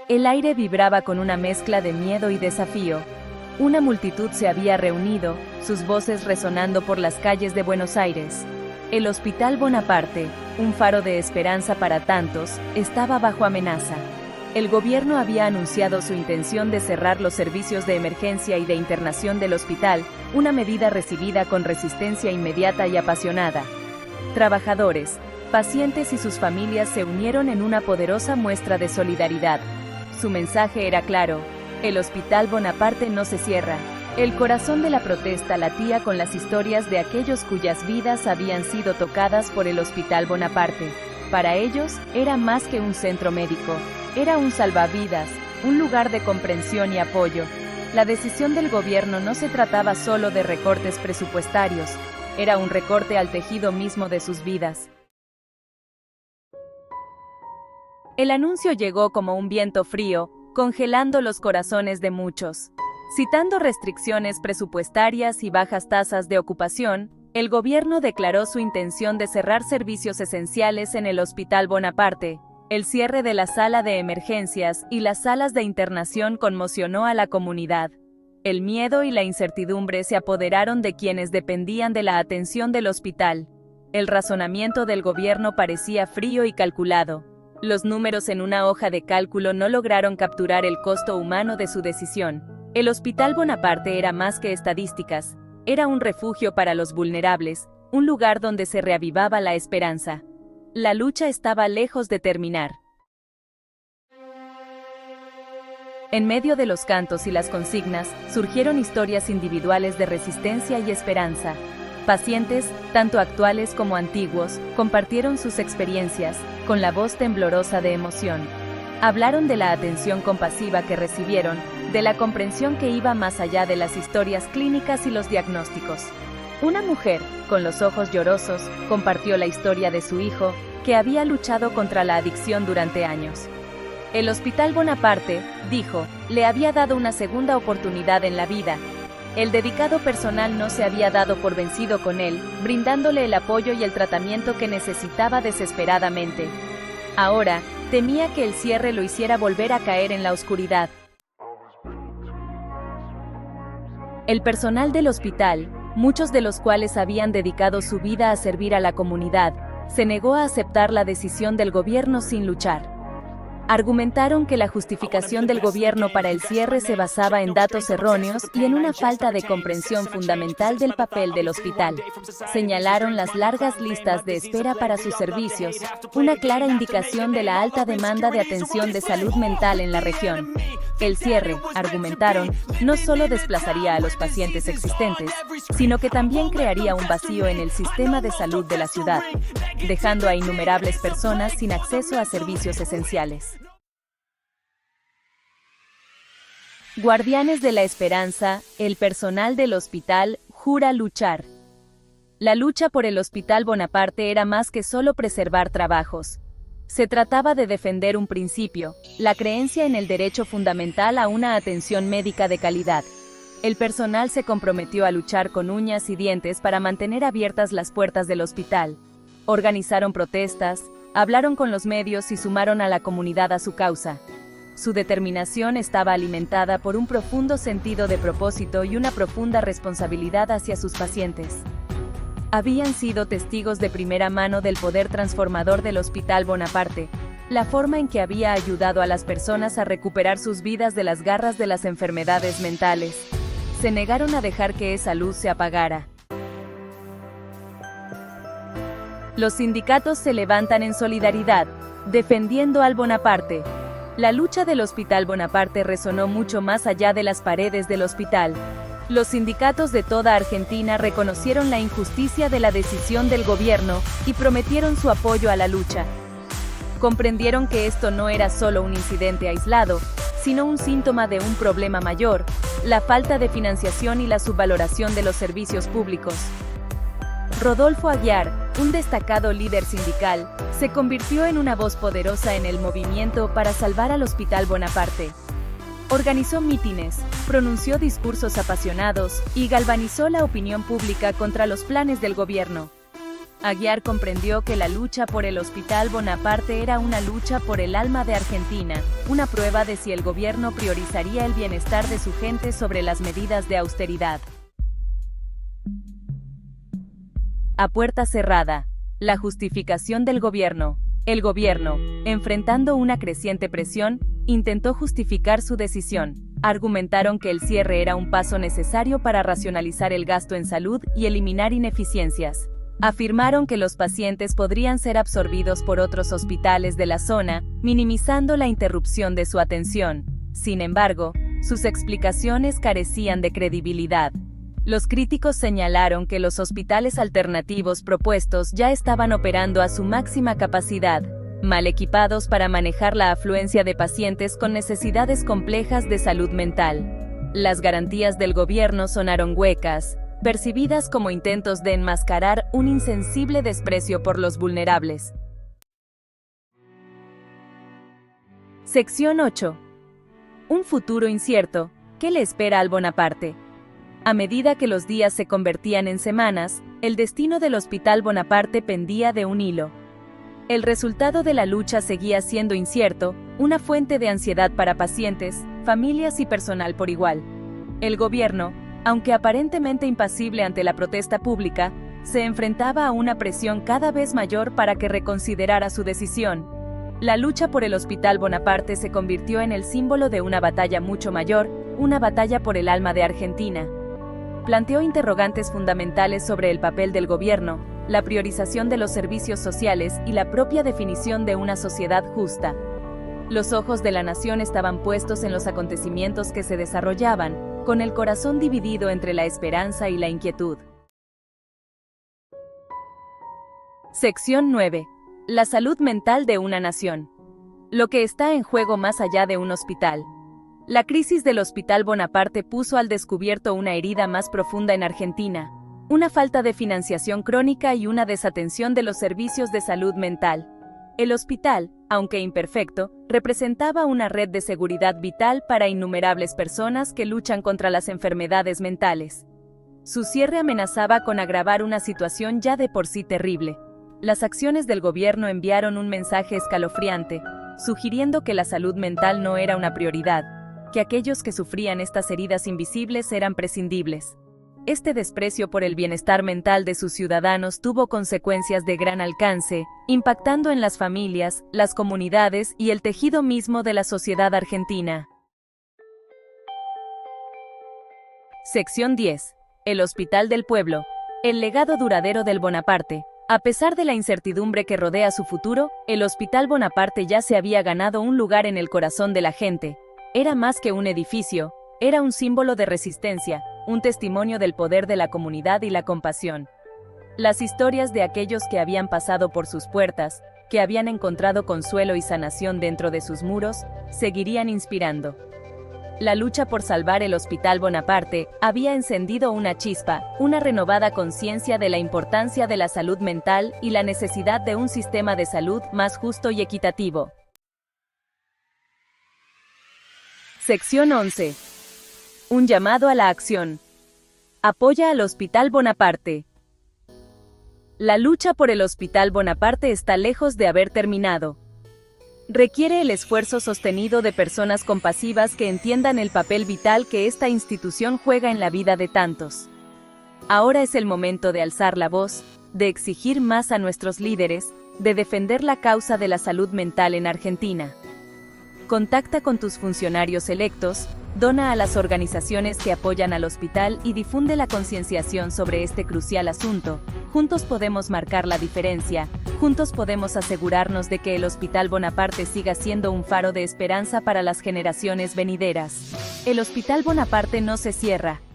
El aire vibraba con una mezcla de miedo y desafío. Una multitud se había reunido, sus voces resonando por las calles de Buenos Aires. El Hospital Bonaparte, un faro de esperanza para tantos, estaba bajo amenaza. El gobierno había anunciado su intención de cerrar los servicios de emergencia y de internación del hospital, una medida recibida con resistencia inmediata y apasionada. Trabajadores, pacientes y sus familias se unieron en una poderosa muestra de solidaridad. Su mensaje era claro: el Hospital Bonaparte no se cierra. El corazón de la protesta latía con las historias de aquellos cuyas vidas habían sido tocadas por el Hospital Bonaparte. Para ellos, era más que un centro médico, era un salvavidas, un lugar de comprensión y apoyo. La decisión del gobierno no se trataba solo de recortes presupuestarios, era un recorte al tejido mismo de sus vidas. El anuncio llegó como un viento frío, congelando los corazones de muchos. Citando restricciones presupuestarias y bajas tasas de ocupación, el gobierno declaró su intención de cerrar servicios esenciales en el Hospital Bonaparte. El cierre de la sala de emergencias y las salas de internación conmocionó a la comunidad. El miedo y la incertidumbre se apoderaron de quienes dependían de la atención del hospital. El razonamiento del gobierno parecía frío y calculado. Los números en una hoja de cálculo no lograron capturar el costo humano de su decisión. El Hospital Bonaparte era más que estadísticas, era un refugio para los vulnerables, un lugar donde se reavivaba la esperanza. La lucha estaba lejos de terminar. En medio de los cantos y las consignas, surgieron historias individuales de resistencia y esperanza. Pacientes, tanto actuales como antiguos, compartieron sus experiencias, con la voz temblorosa de emoción. Hablaron de la atención compasiva que recibieron, de la comprensión que iba más allá de las historias clínicas y los diagnósticos. Una mujer, con los ojos llorosos, compartió la historia de su hijo, que había luchado contra la adicción durante años. El Hospital Bonaparte, dijo, le había dado una segunda oportunidad en la vida. El dedicado personal no se había dado por vencido con él, brindándole el apoyo y el tratamiento que necesitaba desesperadamente. Ahora, temía que el cierre lo hiciera volver a caer en la oscuridad. El personal del hospital, muchos de los cuales habían dedicado su vida a servir a la comunidad, se negó a aceptar la decisión del gobierno sin luchar. Argumentaron que la justificación del gobierno para el cierre se basaba en datos erróneos y en una falta de comprensión fundamental del papel del hospital. Señalaron las largas listas de espera para sus servicios, una clara indicación de la alta demanda de atención de salud mental en la región. El cierre, argumentaron, no solo desplazaría a los pacientes existentes, sino que también crearía un vacío en el sistema de salud de la ciudad, dejando a innumerables personas sin acceso a servicios esenciales. Guardianes de la esperanza, el personal del hospital jura luchar. La lucha por el Hospital Bonaparte era más que solo preservar trabajos. Se trataba de defender un principio, la creencia en el derecho fundamental a una atención médica de calidad. El personal se comprometió a luchar con uñas y dientes para mantener abiertas las puertas del hospital. Organizaron protestas, hablaron con los medios y sumaron a la comunidad a su causa. Su determinación estaba alimentada por un profundo sentido de propósito y una profunda responsabilidad hacia sus pacientes. Habían sido testigos de primera mano del poder transformador del Hospital Bonaparte, la forma en que había ayudado a las personas a recuperar sus vidas de las garras de las enfermedades mentales. Se negaron a dejar que esa luz se apagara. Los sindicatos se levantan en solidaridad, defendiendo al Bonaparte. La lucha del Hospital Bonaparte resonó mucho más allá de las paredes del hospital. Los sindicatos de toda Argentina reconocieron la injusticia de la decisión del gobierno y prometieron su apoyo a la lucha. Comprendieron que esto no era solo un incidente aislado, sino un síntoma de un problema mayor, la falta de financiación y la subvaloración de los servicios públicos. Rodolfo Aguiar, un destacado líder sindical, se convirtió en una voz poderosa en el movimiento para salvar al Hospital Bonaparte. Organizó mítines, pronunció discursos apasionados y galvanizó la opinión pública contra los planes del gobierno. Aguiar comprendió que la lucha por el Hospital Bonaparte era una lucha por el alma de Argentina, una prueba de si el gobierno priorizaría el bienestar de su gente sobre las medidas de austeridad. A puerta cerrada. La justificación del gobierno. El gobierno, enfrentando una creciente presión, intentó justificar su decisión. Argumentaron que el cierre era un paso necesario para racionalizar el gasto en salud y eliminar ineficiencias. Afirmaron que los pacientes podrían ser absorbidos por otros hospitales de la zona, minimizando la interrupción de su atención. Sin embargo, sus explicaciones carecían de credibilidad. Los críticos señalaron que los hospitales alternativos propuestos ya estaban operando a su máxima capacidad, mal equipados para manejar la afluencia de pacientes con necesidades complejas de salud mental. Las garantías del gobierno sonaron huecas, percibidas como intentos de enmascarar un insensible desprecio por los vulnerables. Sección 8. Un futuro incierto. ¿Qué le espera al Bonaparte? A medida que los días se convertían en semanas, el destino del Hospital Bonaparte pendía de un hilo. El resultado de la lucha seguía siendo incierto, una fuente de ansiedad para pacientes, familias y personal por igual. El gobierno, aunque aparentemente impasible ante la protesta pública, se enfrentaba a una presión cada vez mayor para que reconsiderara su decisión. La lucha por el Hospital Bonaparte se convirtió en el símbolo de una batalla mucho mayor, una batalla por el alma de Argentina. Planteó interrogantes fundamentales sobre el papel del gobierno, la priorización de los servicios sociales y la propia definición de una sociedad justa. Los ojos de la nación estaban puestos en los acontecimientos que se desarrollaban, con el corazón dividido entre la esperanza y la inquietud. Sección 9. La salud mental de una nación. Lo que está en juego más allá de un hospital. La crisis del Hospital Bonaparte puso al descubierto una herida más profunda en Argentina, una falta de financiación crónica y una desatención de los servicios de salud mental. El hospital, aunque imperfecto, representaba una red de seguridad vital para innumerables personas que luchan contra las enfermedades mentales. Su cierre amenazaba con agravar una situación ya de por sí terrible. Las acciones del gobierno enviaron un mensaje escalofriante, sugiriendo que la salud mental no era una prioridad, que aquellos que sufrían estas heridas invisibles eran prescindibles. Este desprecio por el bienestar mental de sus ciudadanos tuvo consecuencias de gran alcance, impactando en las familias, las comunidades y el tejido mismo de la sociedad argentina. Sección 10. El Hospital del Pueblo. El legado duradero del Bonaparte. A pesar de la incertidumbre que rodea su futuro, el Hospital Bonaparte ya se había ganado un lugar en el corazón de la gente. Era más que un edificio, era un símbolo de resistencia, un testimonio del poder de la comunidad y la compasión. Las historias de aquellos que habían pasado por sus puertas, que habían encontrado consuelo y sanación dentro de sus muros, seguirían inspirando. La lucha por salvar el Hospital Bonaparte había encendido una chispa, una renovada conciencia de la importancia de la salud mental y la necesidad de un sistema de salud más justo y equitativo. Sección 11. Un llamado a la acción. Apoya al Hospital Bonaparte. La lucha por el Hospital Bonaparte está lejos de haber terminado. Requiere el esfuerzo sostenido de personas compasivas que entiendan el papel vital que esta institución juega en la vida de tantos. Ahora es el momento de alzar la voz, de exigir más a nuestros líderes, de defender la causa de la salud mental en Argentina. Contacta con tus funcionarios electos, dona a las organizaciones que apoyan al hospital y difunde la concienciación sobre este crucial asunto. Juntos podemos marcar la diferencia, juntos podemos asegurarnos de que el Hospital Bonaparte siga siendo un faro de esperanza para las generaciones venideras. El Hospital Bonaparte no se cierra,